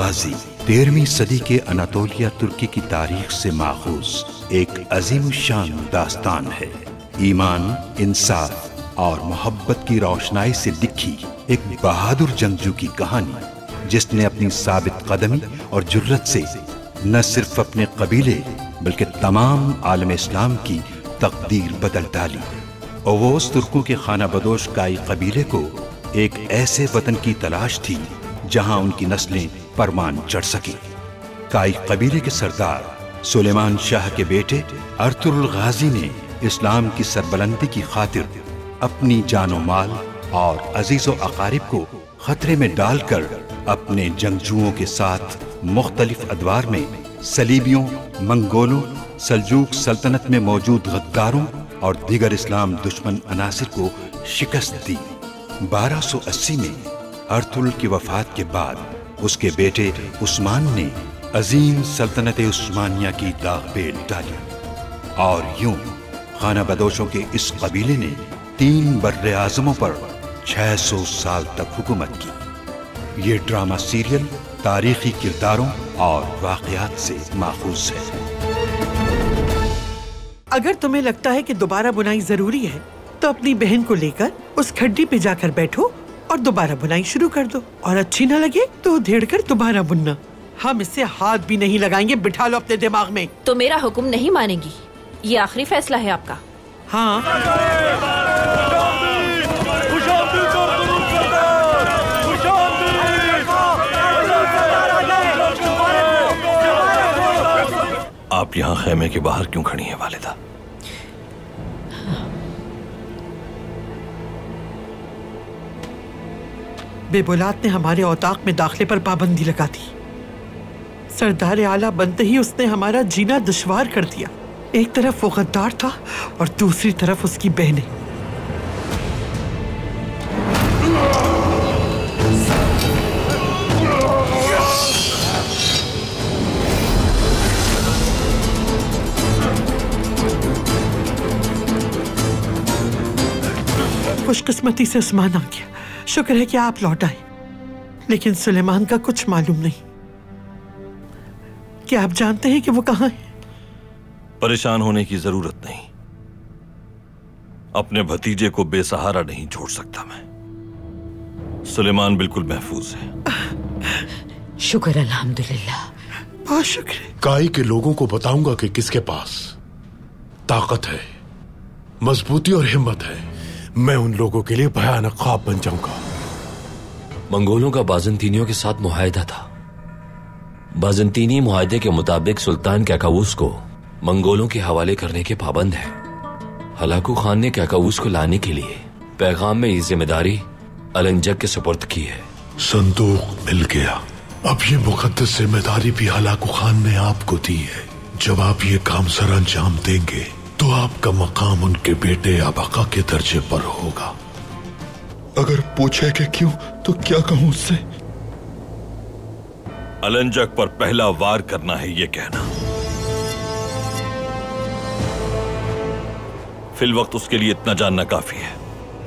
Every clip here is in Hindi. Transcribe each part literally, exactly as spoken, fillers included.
गाजी तेरहवीं सदी के अनातोलिया तुर्की की तारीख से माखूज एक अजीम शान दास्तान है। ईमान, इंसाफ और मोहब्बत की रोशनाई से लिखी एक बहादुर जंगजू की कहानी, जिसने अपनी साबित कदमी और जुर्रत से न सिर्फ अपने कबीले बल्कि तमाम आलम इस्लाम की तकदीर बदल डाली। ओवोस तुर्कों के खाना बदोश काई कबीले को एक ऐसे वतन की तलाश थी जहां उनकी नस्लें परमान चढ़ सकी। काई कबीले के सरदार सुलेमान शाह के बेटे अर्तुगरुल गाजी ने इस्लाम की सरबलंदी की खातिर अपनी जानो माल और अजीजो अकारिब को खतरे में डालकर अपने जंगजुओं के साथ मुख्तलिफ अदवार में सलीबियों, मंगोलों, सल्जूक सल्तनत में मौजूद गद्दारों और दीगर इस्लाम दुश्मन अनासिर को शिकस्त दी। बारह सौ अस्सी में अर्तुगरुल की वफात के बाद उसके बेटे उस्मान ने अजीम सल्तनत उस्मानिया की दागबेल डाली और यूं खाना बदोशों के इस कबीले ने तीन बर्रे आज़मों पर छह सौ साल तक हुकूमत की। ये ड्रामा सीरियल तारीखी किरदारों और वाक़यात से माखूज है। अगर तुम्हें लगता है कि दोबारा बुनाई जरूरी है तो अपनी बहन को लेकर उस खड्डी पे जाकर बैठो और दोबारा बुनाई शुरू कर दो, और अच्छी न लगे तो उधेड़ कर दोबारा बुनना। हम इससे हाथ भी नहीं लगाएंगे, बिठा लो अपने दिमाग में। तो मेरा हुक्म नहीं मानेगी? ये आखिरी फैसला है आपका? हाँ। आप यहाँ खेमे के बाहर क्यों खड़ी हैं वालिदा? बेबुलात ने हमारे औताक में दाखिले पर पाबंदी लगा दी। सरदार आला बनते ही उसने हमारा जीना दुश्वार कर दिया। एक तरफ वो गद्दार था और दूसरी तरफ उसकी बहनें। खुशकिस्मती से उस्मान आ गया। शुक्र है कि आप लौट आए, लेकिन सुलेमान का कुछ मालूम नहीं। क्या आप जानते हैं कि वो कहाँ है? परेशान होने की जरूरत नहीं। अपने भतीजे को बेसहारा नहीं छोड़ सकता मैं। सुलेमान बिल्कुल महफूज है। शुक्र अल्हम्दुलिल्लाह। बहुत शुक्र है। काई के लोगों को बताऊंगा कि किसके पास ताकत है, मजबूती और हिम्मत है। मैं उन लोगों के लिए भयानक ख्वाब बन जाऊंगा। मंगोलों का बाजंतीनियों के साथ मुआहदा था। बाजंतीनी मुआहदे के मुताबिक सुल्तान कैकाऊस को मंगोलों के हवाले करने के पाबंद है। हलाकू खान ने कैकाऊस को लाने के लिए पैगाम में ये जिम्मेदारी अलंजक के सुपुर्द की है। संदूक मिल गया। अब ये मुकद्दस जिम्मेदारी भी हलाकू खान ने आपको दी है। जब आप ये काम सर अंजाम देंगे तो आपका मकाम उनके बेटे या बका के दर्जे पर होगा। अगर पूछे कि क्यों तो क्या कहूं उससे? अलंजक पर पहला वार करना है ये कहना। फिल वक्त उसके लिए इतना जानना काफी है।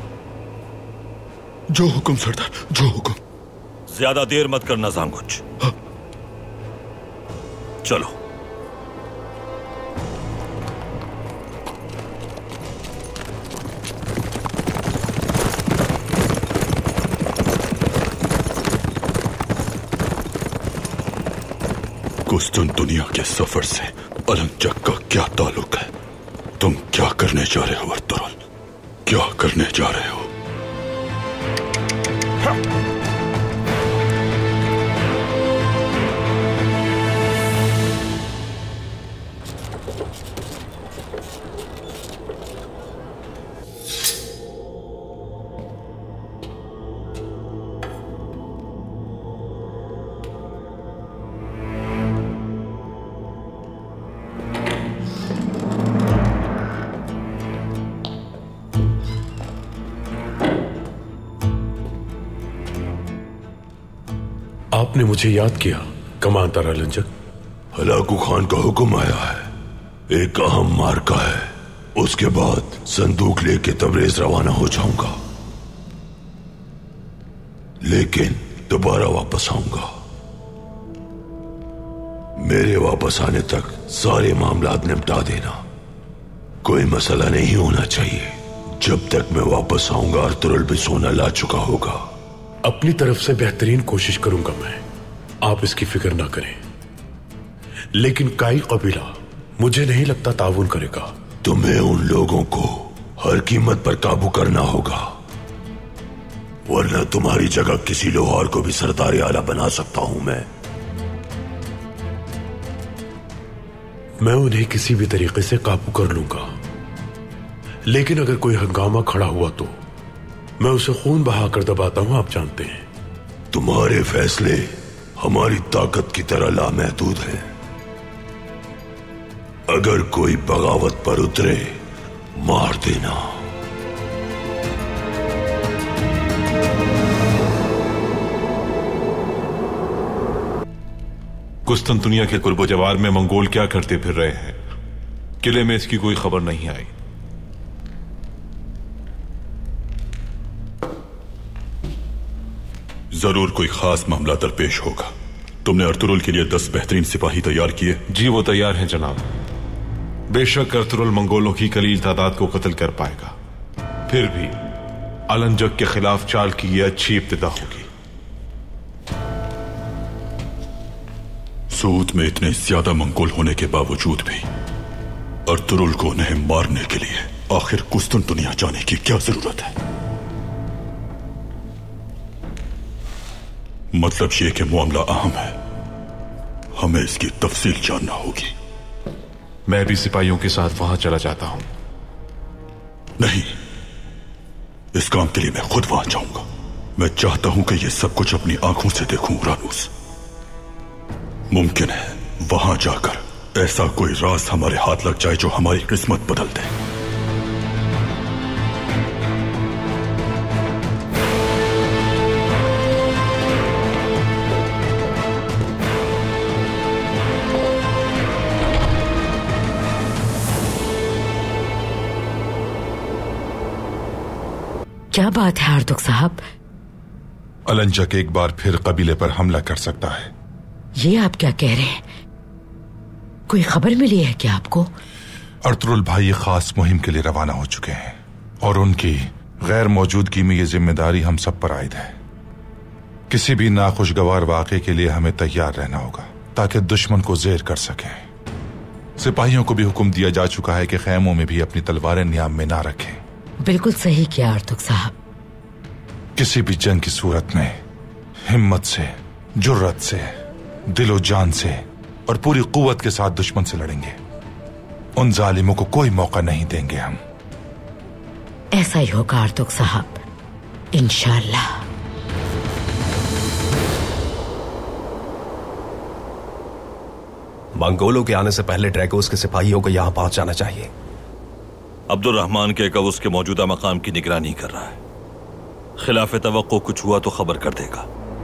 जो हुक्म सरदार, जो हुक्म। ज्यादा देर मत करना जांगुच। हाँ। चलो। कुस्तुनतुनिया के सफर से अलंजक का क्या ताल्लुक है? तुम क्या करने जा रहे हो अर्तुगरुल? क्या करने जा रहे हो? हाँ। आपने मुझे याद किया कमांडर अलंजक। हलाकू खान का हुक्म आया है। एक अहम मार्का है, उसके बाद संदूक लेके तबरेज रवाना हो जाऊंगा, लेकिन दोबारा वापस आऊंगा। मेरे वापस आने तक सारे मामलात निपटा देना। कोई मसला नहीं होना चाहिए। जब तक मैं वापस आऊंगा अर्तुगरुल भी सोना ला चुका होगा। अपनी तरफ से बेहतरीन कोशिश करूंगा मैं, आप इसकी फिक्र ना करें। लेकिन काई कबीला मुझे नहीं लगता ताउन करेगा। तुम्हें उन लोगों को हर कीमत पर काबू करना होगा, वरना तुम्हारी जगह किसी लोहार को भी सरदार आला बना सकता हूं मैं। मैं उन्हें किसी भी तरीके से काबू कर लूंगा, लेकिन अगर कोई हंगामा खड़ा हुआ तो मैं उसे खून बहाकर दबाता हूं, आप जानते हैं। तुम्हारे फैसले हमारी ताकत की तरह लामहदूद हैं। अगर कोई बगावत पर उतरे, मार देना। कुस्तुनतुनिया के कुर्बो जवार में मंगोल क्या करते फिर रहे हैं, किले में इसकी कोई खबर नहीं आई। जरूर कोई खास मामला दरपेश होगा। तुमने अर्तुगरुल के लिए दस बेहतरीन सिपाही तैयार किए? जी वो तैयार हैं जनाब। बेशक अर्तुगरुल मंगोलों की कलील तादाद को कत्ल कर पाएगा, फिर भी अलंजक के खिलाफ चाल की यह अच्छी इब्तिदा होगी। सूद में इतने ज्यादा मंगोल होने के बावजूद भी अर्तुगरुल को उन्हें मारने के लिए आखिर कुस्तुनतुनिया जाने की क्या जरूरत है? मतलब यह कि मामला अहम है, हमें इसकी तफसील जानना होगी। मैं भी सिपाहियों के साथ वहां चला जाता हूं। नहीं, इस काम के लिए मैं खुद वहां जाऊंगा। मैं चाहता हूं कि यह सब कुछ अपनी आंखों से देखूं उरानूस। मुमकिन है वहां जाकर ऐसा कोई राज हमारे हाथ लग जाए जो हमारी किस्मत बदल दे। क्या बात है अर्तुग साहब? अलंजक एक बार फिर कबीले पर हमला कर सकता है। ये आप क्या कह रहे हैं? कोई खबर मिली है क्या आपको? अर्तुगरुल भाई खास मुहिम के लिए रवाना हो चुके हैं और उनकी गैर मौजूदगी में ये जिम्मेदारी हम सब पर आयद है। किसी भी नाखुशगवार वाक़े के लिए हमें तैयार रहना होगा ताकि दुश्मन को ज़ेर कर सकें। सिपाहियों को भी हुक्म दिया जा चुका है कि खैमों में भी अपनी तलवारें नियाम में ना रखें। बिल्कुल सही किया अर्तुग साहब। किसी भी जंग की सूरत में हिम्मत से, जुर्रत से, दिलो जान से और पूरी कुव्वत के साथ दुश्मन से लड़ेंगे। उन जालिमों को कोई मौका नहीं देंगे हम। ऐसा ही होगा अर्तुग साहब, इंशाअल्लाह। मंगोलों के आने से पहले ड्रैगोस के सिपाहियों को यहां पहुंच जाना चाहिए। अब्दुर्रहमान के कवस के मौजूदा मकाम की निगरानी कर रहा है। खिलाफ तवक्को कुछ हुआ तो खबर कर देगा।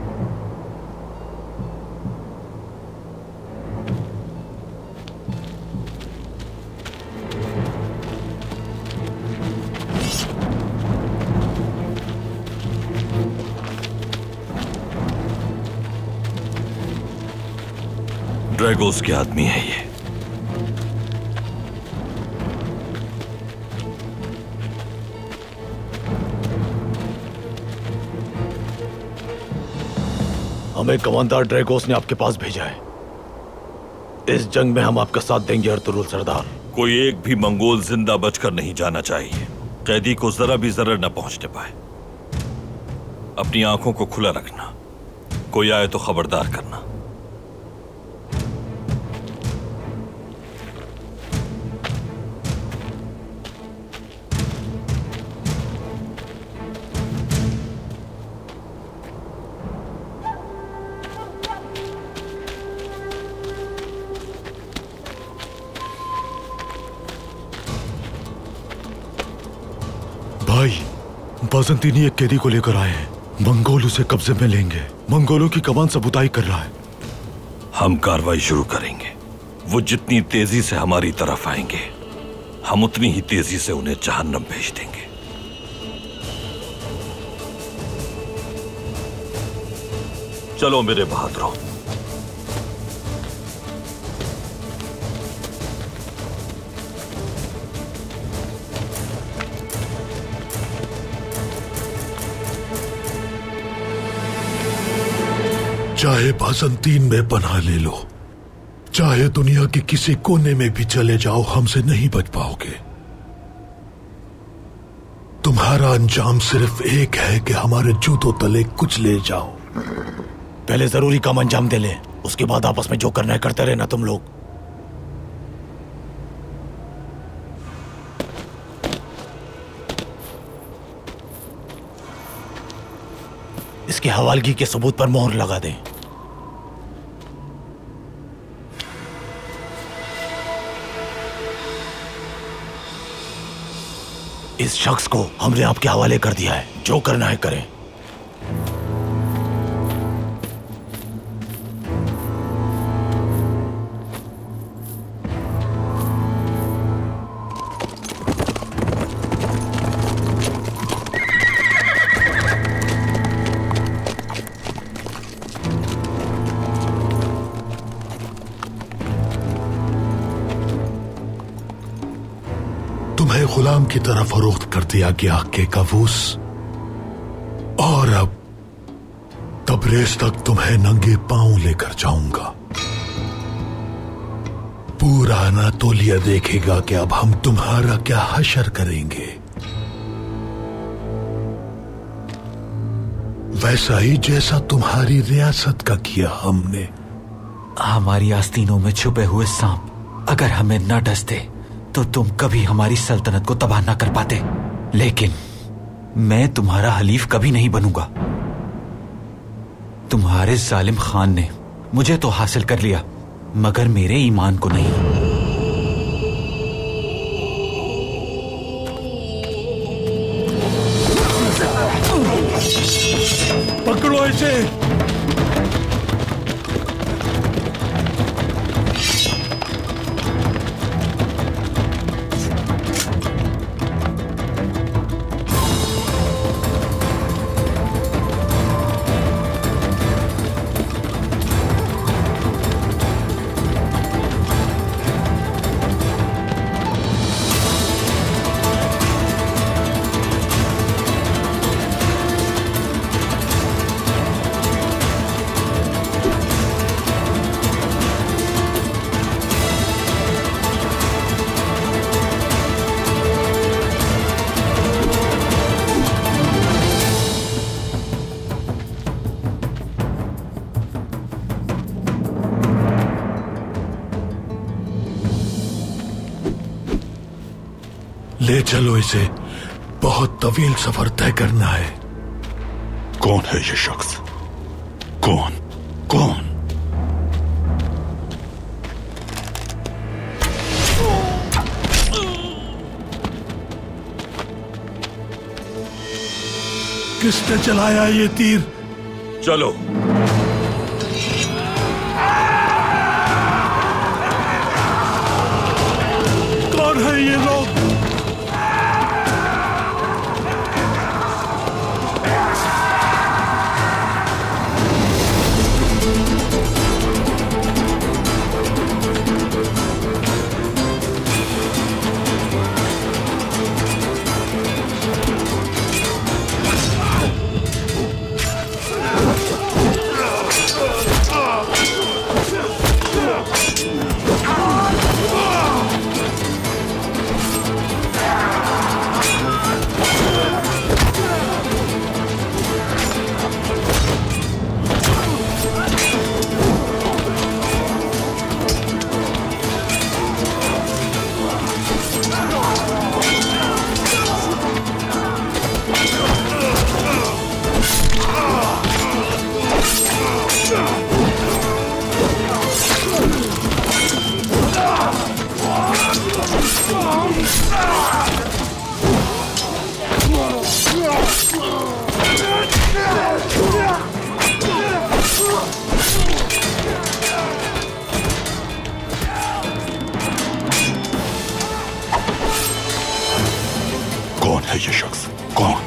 ड्रैगोस के आदमी है ये। हमें कमांडर ड्रैगोस ने आपके पास भेजा है। इस जंग में हम आपका साथ देंगे अर्तुगरुल सरदार। कोई एक भी मंगोल जिंदा बचकर नहीं जाना चाहिए। कैदी को जरा भी जरर न पहुंचने पाए। अपनी आंखों को खुला रखना, कोई आए तो खबरदार करना। भाई, बाज़ंतीनी एक कैदी को लेकर आए हैं। मंगोल उसे कब्जे में लेंगे। मंगोलों की कमान सबूताई कर रहा है। हम कार्रवाई शुरू करेंगे। वो जितनी तेजी से हमारी तरफ आएंगे, हम उतनी ही तेजी से उन्हें जहन्नम भेज देंगे। चलो मेरे बहादुरों, चाहे बाज़ंतीन में पनाह ले लो, चाहे दुनिया के किसी कोने में भी चले जाओ, हमसे नहीं बच पाओगे। तुम्हारा अंजाम सिर्फ एक है कि हमारे जूतों तले कुछ ले जाओ। पहले जरूरी काम अंजाम दे ले, उसके बाद आपस में जो करना है करते रहना तुम लोग। इसकी हवालगी के सबूत पर मोहर लगा दें। इस शख्स को हमने आपके हवाले कर दिया है, जो करना है करें। तुम्हें गुलाम की तरफ फरोख्त कर दिया गया के काबूस, और अब तबरेज तक तुम्हें नंगे पांव लेकर जाऊंगा। पूरा अनातोलिया देखेगा कि अब हम तुम्हारा क्या हशर करेंगे। वैसा ही जैसा तुम्हारी रियासत का किया हमने। हमारी आस्तीनों में छुपे हुए सांप अगर हमें न डसते तो तुम कभी हमारी सल्तनत को तबाह न कर पाते, लेकिन मैं तुम्हारा हलीफ कभी नहीं बनूंगा। तुम्हारे जालिम खान ने मुझे तो हासिल कर लिया, मगर मेरे ईमान को नहीं। पकड़ो इसे। ले चलो इसे, बहुत तवील सफर तय करना है। कौन है ये शख्स? कौन कौन? किसने चलाया ये तीर? चलो। कौन है ये लोग? कौन है ये शख्स? कौन?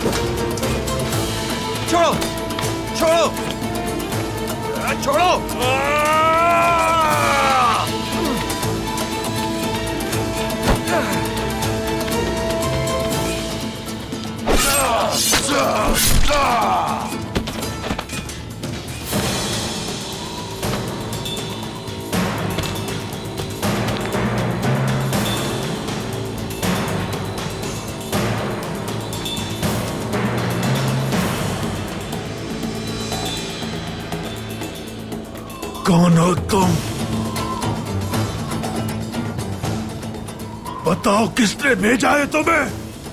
छोड़ो छोड़ो छोड़ो। कौन हो तुम? बताओ किसने भेजा है तुम्हें?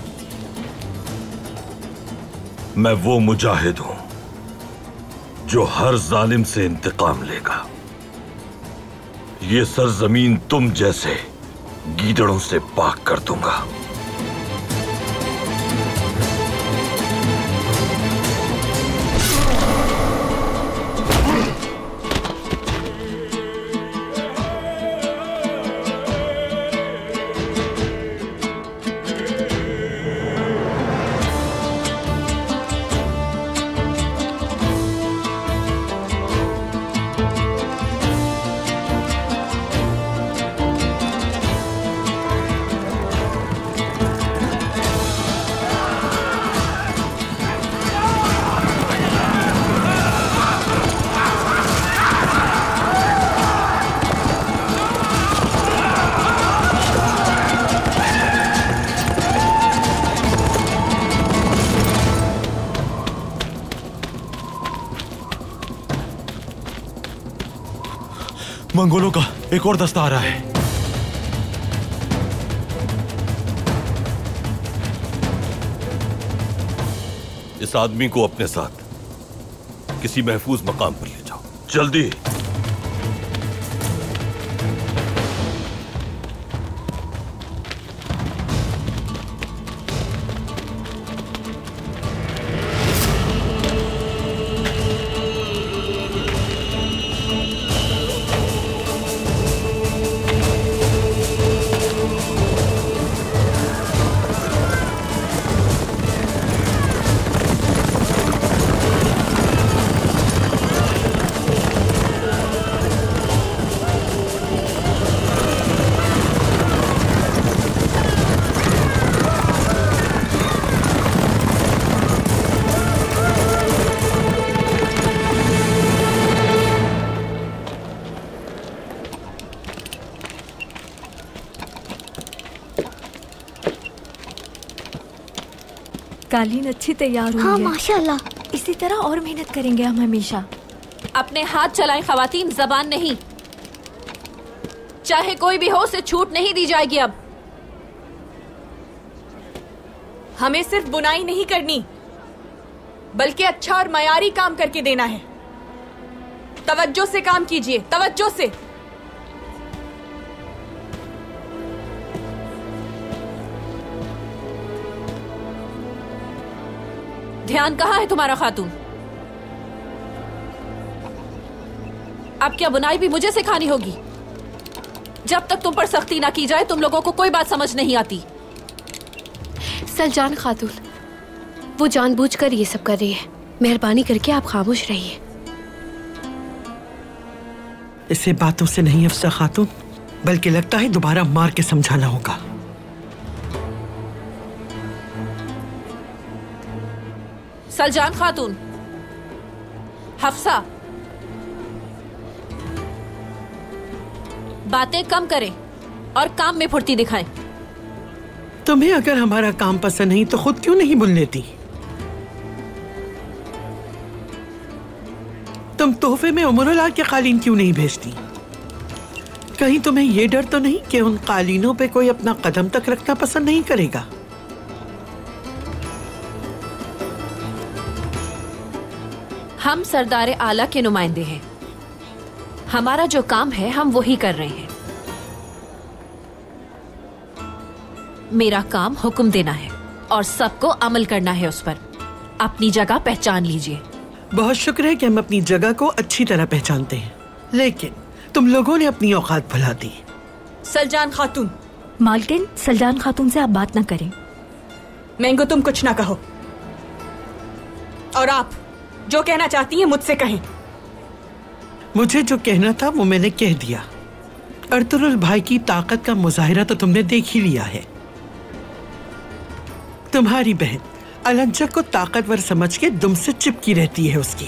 मैं वो मुजाहिद हूं जो हर जालिम से इंतकाम लेगा। ये सरजमीन तुम जैसे गीदड़ों से पाक कर दूंगा। मंगोलों का एक और दस्ता आ रहा है। इस आदमी को अपने साथ किसी महफूज मकाम पर ले जाओ, जल्दी। कालीन अच्छी तैयार हुई हाँ, है। माशाल्लाह। इसी तरह और मेहनत करेंगे हम हमेशा। अपने हाथ चलाएं खवातीन, जबान नहीं। चाहे कोई भी हो, उसे छूट नहीं दी जाएगी। अब हमें सिर्फ बुनाई नहीं करनी, बल्कि अच्छा और मयारी काम करके देना है। तवज्जो से काम कीजिए, तवज्जो से। ध्यान कहाँ है तुम्हारा खातून? अब क्या बुनाई भी मुझे सिखानी होगी? जब तक तुम पर सख्ती ना की जाए, तुम लोगों को कोई बात समझ नहीं आती। सलजान खातून, वो जानबूझकर ये सब कर रही है। मेहरबानी करके आप खामोश रहिए। इसे बातों से नहीं अफसा खातून, बल्कि लगता है दोबारा मार के समझाना होगा। सलजान खातून, हफ्सा, बातें कम करें और काम में फुर्ती दिखाएं। तुम्हें अगर हमारा काम पसंद नहीं तो खुद क्यों नहीं बुन लेती? तुम तोहफे में उमरुल्लाह के कालीन क्यों नहीं भेजती? कहीं तुम्हें यह डर तो नहीं कि उन कालीनों पे कोई अपना कदम तक रखना पसंद नहीं करेगा? हम सरदार आला के नुमाइंदे हैं। हमारा जो काम है हम वही कर रहे हैं। मेरा काम हुक्म देना है और सबको अमल करना है उस पर। अपनी जगह पहचान लीजिए। बहुत शुक्र है कि हम अपनी जगह को अच्छी तरह पहचानते हैं, लेकिन तुम लोगों ने अपनी औकात भुला दी। सलजान खातून, मालकिन, सलजान खातून से आप बात ना करें। मैंगो, तुम कुछ ना कहो। और आप जो कहना चाहती हैं मुझसे कहें। मुझे जो कहना था वो मैंने कह दिया। अर्तुरुल भाई की ताकत का मुजाहिरा तो तुमने देख ही लिया है। तुम्हारी बहन अलंजक को ताकतवर समझ के दुम से चिपकी रहती है उसकी।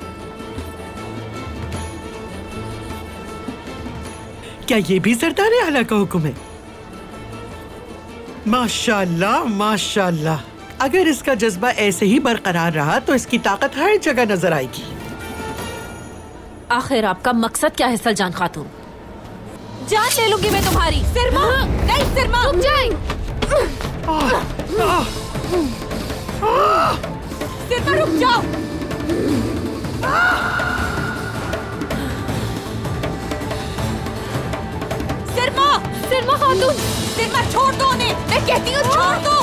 क्या ये भी सरदार आला का हुक्म है? माशाल्लाह माशाल्लाह। अगर इसका जज्बा ऐसे ही बरकरार रहा तो इसकी ताकत हर जगह नजर आएगी। आखिर आपका मकसद क्या है सलजान खातून? जान ले लूंगी मैं तुम्हारी। सिरमा, नहीं सिरमा, तुम जाए। सिरमा रुक जाओ। सिरमा, सिरमा खातून, सिरमा छोड़ दो उन्हें। मैं कहती हूँ छोड़ दो।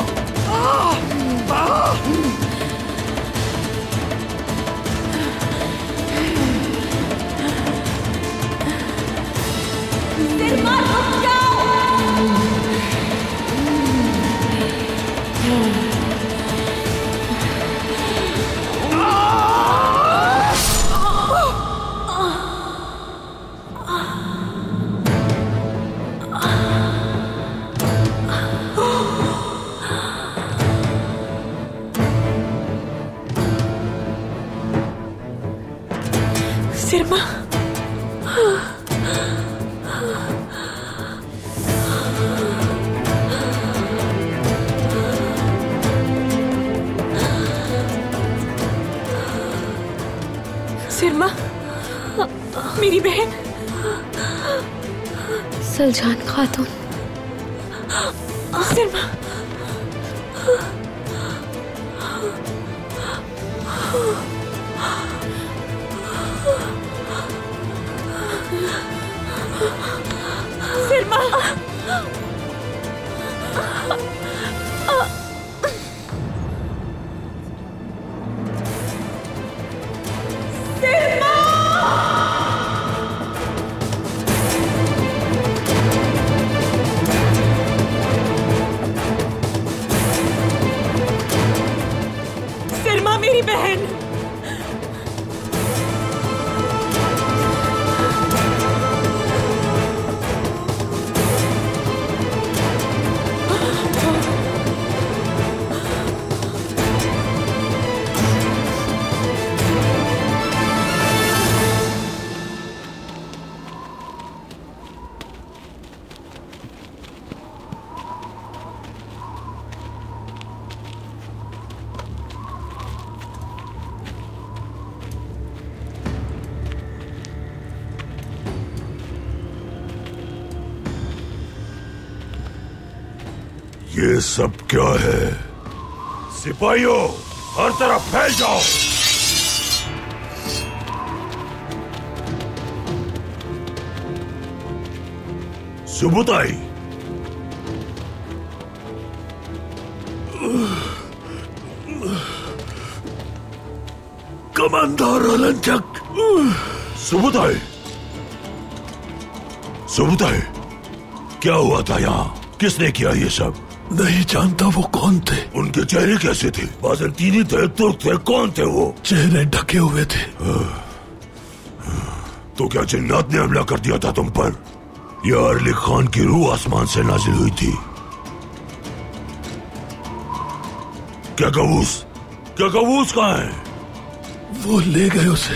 सिरमा रुक जाओ। सिरमा, सिरमा, मेरी बहन सलजान खातून। सिरमा, सिरमा, सिरमा मेरी बहन। ये सब क्या है? सिपाहियों, हर तरफ फैल जाओ। सुबुताई, कमांडर अलंजक। सुबुताई, सुबुताई, क्या हुआ था यहाँ? किसने किया ये सब? नहीं जानता वो कौन थे। उनके चेहरे कैसे थे? बाज़ंतीनी थे, तुर्क थे, कौन थे वो? चेहरे ढके हुए थे। तो क्या जिन्नात ने हमला कर दिया था तुम पर? या अरली खान की रूह आसमान से नाजिल हुई थी? क्या कबूस, क्या कबूस कहाँ है? वो ले गए उसे।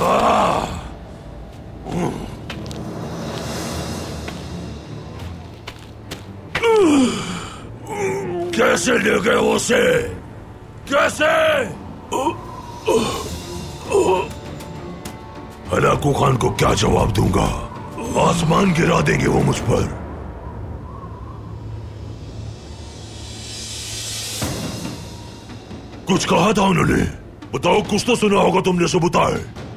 कैसे ले गए उसे? कैसे? हलाकू खान को क्या जवाब दूंगा? आसमान गिरा देंगे वो मुझ पर। कुछ कहा था उन्होंने? बताओ, कुछ तो सुना होगा तुमने। सुबुताई,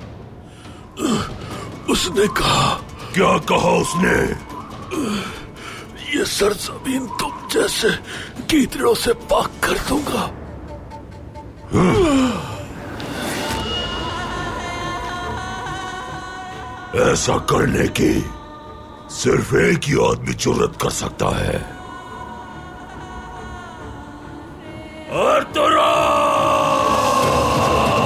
उसने कहा। क्या कहा उसने? ये सरजमीन तुम जैसे गीदड़ों से पाक कर दूंगा। ऐसा करने की सिर्फ एक ही आदमी जुर्रत कर सकता है। अर्तुरुल!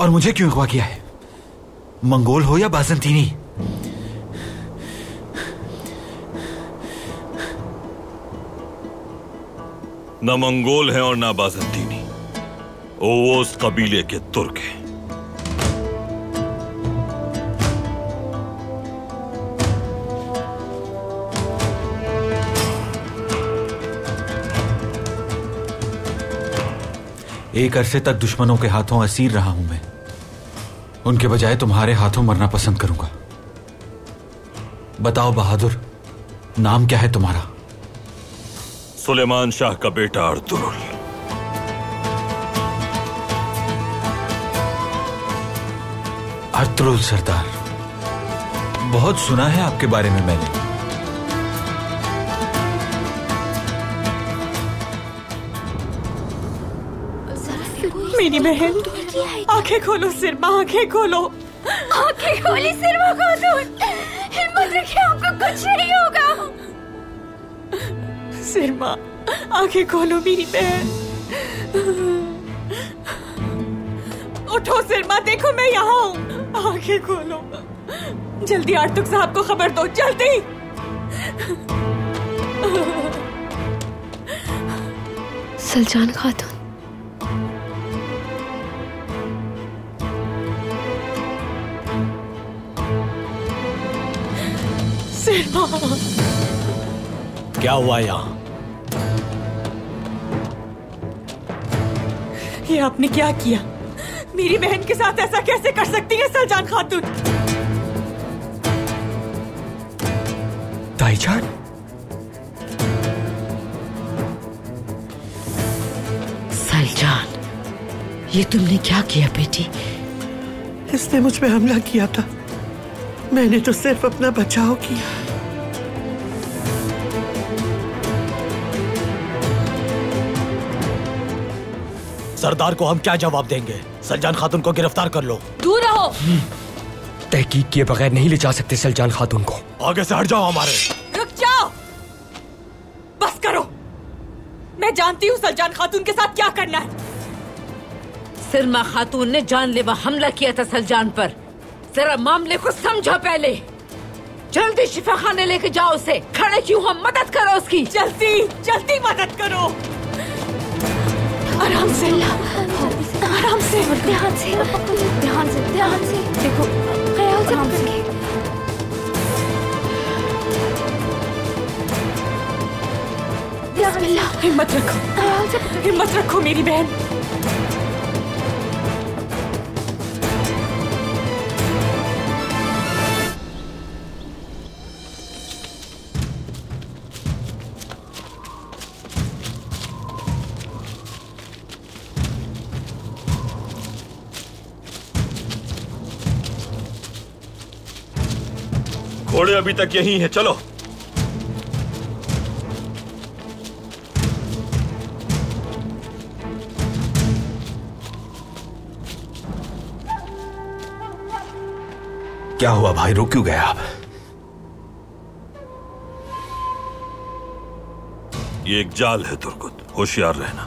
और मुझे क्यों अगवा किया है? मंगोल हो या बाज़ंतीनी? न मंगोल हैं और न बाज़ंतीनी, ओवोस कबीले के तुर्क हैं। एक अरसे तक दुश्मनों के हाथों असीर रहा हूं मैं। उनके बजाय तुम्हारे हाथों मरना पसंद करूंगा। बताओ बहादुर, नाम क्या है तुम्हारा? सुलेमान शाह का बेटा अर्तुरुल। अर्तुरुल सरदार, बहुत सुना है आपके बारे में मैंने। मेरी बहन, आंखें खोलो सिरमा, आंखें खोलो। आंखें खोली सिरमा खातून, हिम्मत रखिए, आपको कुछ नहीं होगा। सिरमा, आंखें खोलो मेरी बहन। उठो सिरमा, देखो मैं यहाँ हूँ। आंखें खोलो, जल्दी आर्तुक साहब को खबर दो, जल्दी। सलजान खातून, सिरमा, क्या हुआ यहाँ? ये आपने क्या किया? मेरी बहन के साथ ऐसा कैसे कर सकती है सलजान खातून? ताईजान, सलजान, ये तुमने क्या किया बेटी? इसने मुझ पे हमला किया था, मैंने तो सिर्फ अपना बचाव किया। सरदार को हम क्या जवाब देंगे? सलजान खातून को गिरफ्तार कर लो। दूर रहो। तहकीक किए बगैर नहीं ले जा सकते सलजान खातून को। आगे से हट जाओ हमारे। रुक जाओ, बस करो। मैं जानती हूँ सलजान खातून के साथ क्या करना है। सिरमा खातून ने जानलेवा हमला किया था सलजान पर। जरा मामले को समझो पहले। जल्दी शिफा खाने लेके जाओ उसे। खड़े क्यों हो, मदद करो उसकी। जल्दी जल्दी मदद करो। आराम से, आराम से, ध्यान से, ध्यान से, ध्यान से। देखो, ख्याल से करके। हिम्मत रखो, हिम्मत रखो मेरी बहन। घोड़े अभी तक यहीं हैं, चलो। क्या हुआ भाई, रुक क्यों गया आप? ये एक जाल है तुर्कुत, होशियार रहना।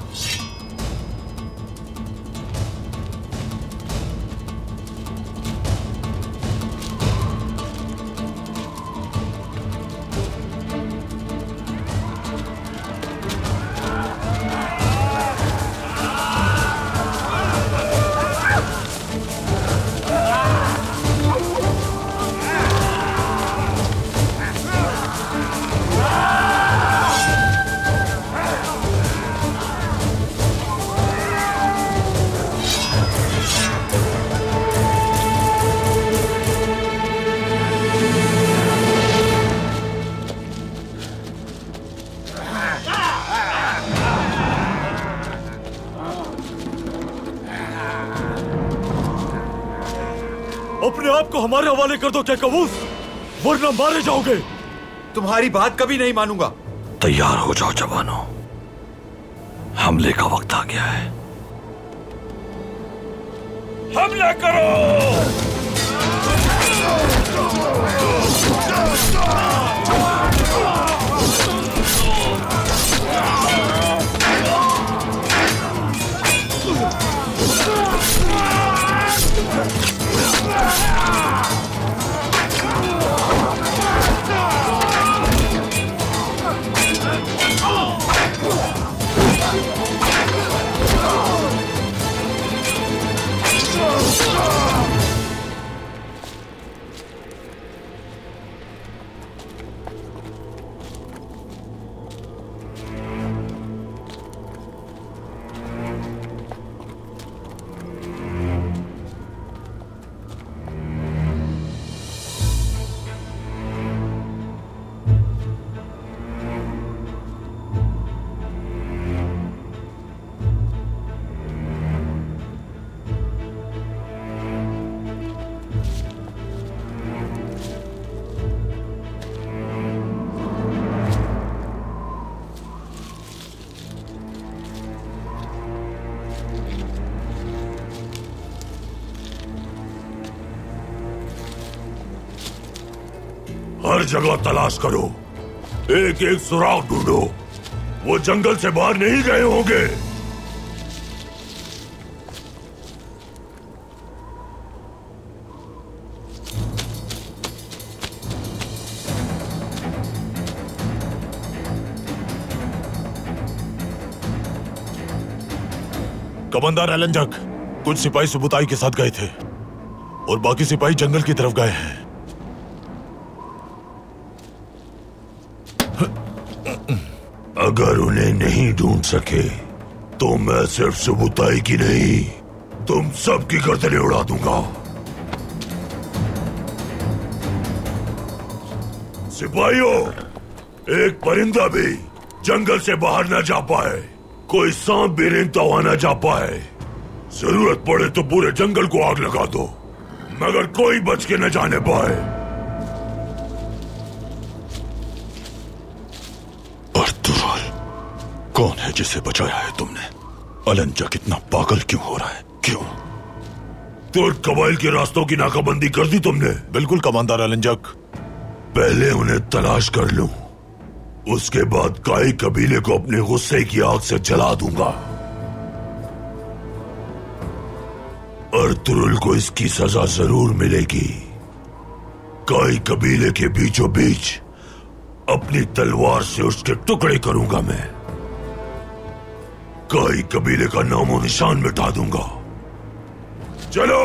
अपने आप को हमारे हवाले कर दो कैकवूस, वरना मारे जाओगे। तुम्हारी बात कभी नहीं मानूंगा। तैयार हो जाओ जवानों, हमले का वक्त आ गया है। हमला करो। हर जगह तलाश करो, एक एक सुराग ढूंढो। वो जंगल से बाहर नहीं गए होंगे। कमांडर एलनजक, कुछ सिपाही सुबुताई के साथ गए थे और बाकी सिपाही जंगल की तरफ गए हैं। अगर उन्हें नहीं ढूंढ सके तो मैं सिर्फ सुबुताई की नहीं, तुम सबकी गर्दनें उड़ा दूंगा। सिपाहियों, एक परिंदा भी जंगल से बाहर न जा पाए, कोई सांप भी रेंगता हुआ न जा पाए। जरूरत पड़े तो पूरे जंगल को आग लगा दो, मगर कोई बच के न जाने पाए। अर्तुगरुल, कौन है जिसे बचाया है तुमने? अलंजक इतना पागल क्यों हो रहा है? क्यों? तुर्क कबाइल के रास्तों की नाकाबंदी कर दी तुमने? बिल्कुल कमांडर अलंजक। पहले उन्हें तलाश कर लूं, उसके बाद काई कबीले को अपने गुस्से की आग से जला दूंगा। अर्तुगरुल को इसकी सजा जरूर मिलेगी। काई कबीले के बीचों बीच अपनी तलवार से उसके टुकड़े करूंगा मैं। काई कबीले का नामो निशान मिटा दूंगा। चलो।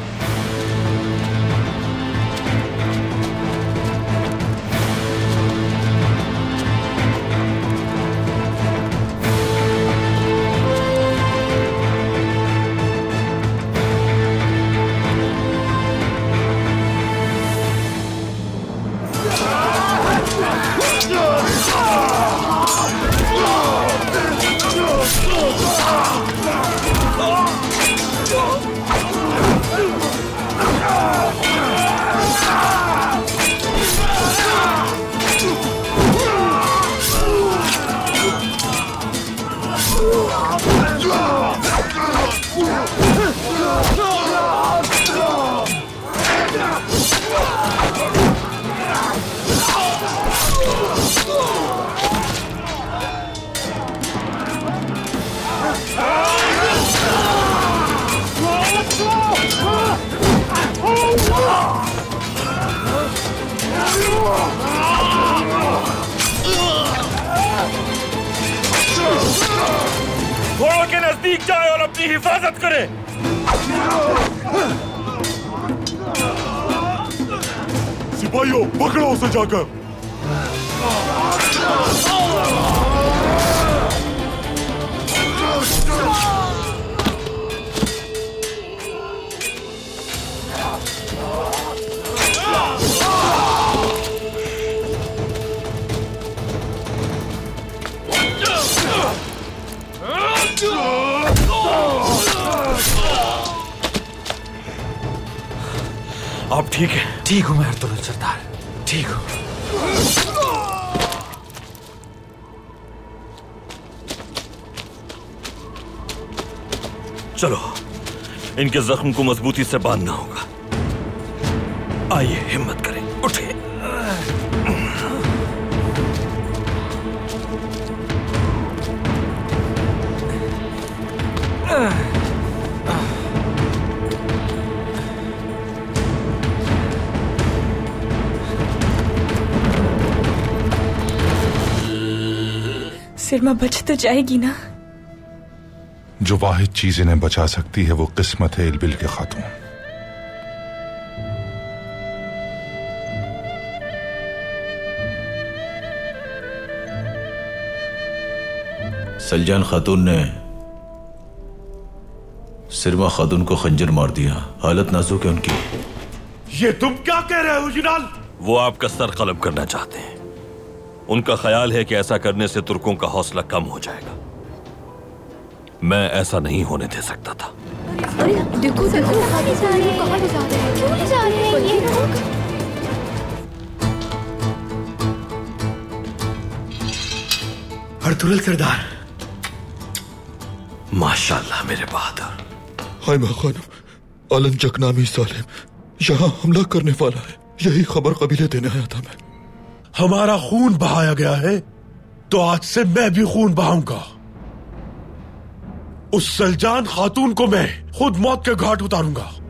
घोड़ों के नजदीक जाए और अपनी हिफाजत करे। सिपाहियों, पकड़ो उसे जाकर। आप ठीक है? ठीक हूं मैं अर्तुगरुल सरदार, ठीक हूं। चलो, इनके जख्म को मजबूती से बांधना होगा। आइए, हिम्मत करें, उठिए। सिरमा बच तो जाएगी ना? जो वाहिद चीज इन्हें बचा सकती है वो किस्मत है इल्बिल के खातून। सलजान खातून ने सिरमा खातून को खंजर मार दिया। हालत नाजुक है उनकी। ये तुम क्या कह रहे हो जनाब? वो आपका सर कलब करना चाहते हैं। उनका ख्याल है कि ऐसा करने से तुर्कों का हौसला कम हो जाएगा। मैं ऐसा नहीं होने दे सकता था। अरे देखो देखो, कहाँ जा रहे हैं? कहाँ जा रहे हैं? क्यों जा रहे हैं ये लोग? अर्तुगरुल सरदार। माशाल्लाह मेरे बहादुर। हाय खानम, अलंजक नामी सालिम यहाँ हमला करने वाला है। यही खबर कबीले देने आया था मैं। हमारा खून बहाया गया है तो आज से मैं भी खून बहाऊंगा। उस सलजान खातून को मैं खुद मौत के घाट उतारूंगा।